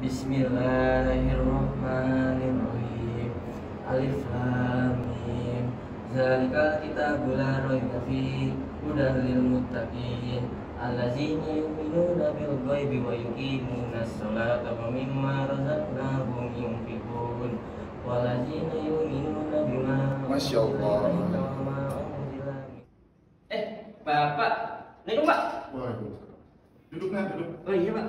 Bismillahirrahmanirrahim. Alif lam mim. Zalikal kitabul la raiba fihi hudan lil muttaqin allazina yu'minuna bil ghaibi wa yuqimunas sholata wa mimma razaqnahum yunfiqun wallazina yu'minuna bima Masya Allah. Bapak, nih Pak. Waduh. Duduk nak, duduk. Oh iya Pak.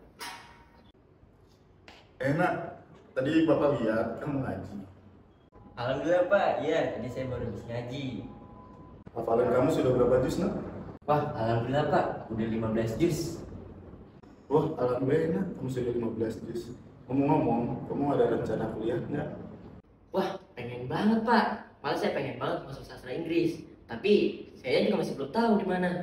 Enak. Tadi Bapak lihat kamu ngaji. Alhamdulillah Pak, iya tadi saya baru habis ngaji. Hafalan kamu sudah berapa juz nak? Wah, alhamdulillah Pak, udah 15 juz. Wah, alhamdulillah enak. Kamu sudah 15 juz. Ngomong-ngomong, kamu ada rencana kuliah nggak? Wah, pengen banget Pak. Malah saya pengen banget masuk sastra Inggris. Tapi saya juga masih belum tahu di mana.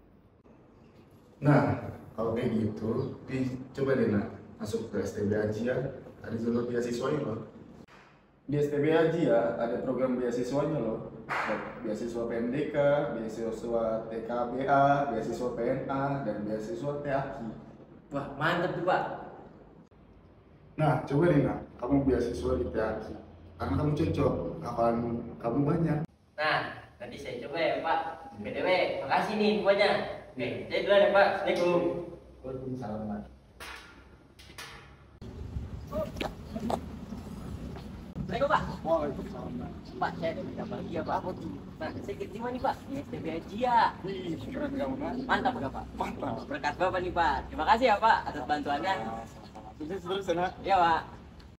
Nah, kalau kayak gitu, coba deh nak masuk ke STB Haji ya. Ada jalur beasiswanya loh. Di STB Haji ya, ada program beasiswanya loh. Beasiswa PMDK, beasiswa TKBA, beasiswa PNA, dan beasiswa TAKI. Wah, mantap tuh Pak. Nah, coba deh nak, kamu beasiswa di TAKI. Karena kamu cocok, hafalan kamu banyak. Nah, tadi saya coba ya Pak. BTW, makasih nih infonya. Oke, saya duluan ya Pak. Assalamualaikum. Waalaikumsalam Pak. Assalamualaikum Pak. Waalaikumsalam Pak. Pak, saya ada berita bahagia Pak. Nah, saya keterima nih Pak di STB Haji ya. Wih, keren kamu kan? Mantap nggak Pak? Mantap. Berkat Bapak nih Pak. Terima kasih ya Pak atas bantuannya. Sukses terus ya nak. Iya Pak.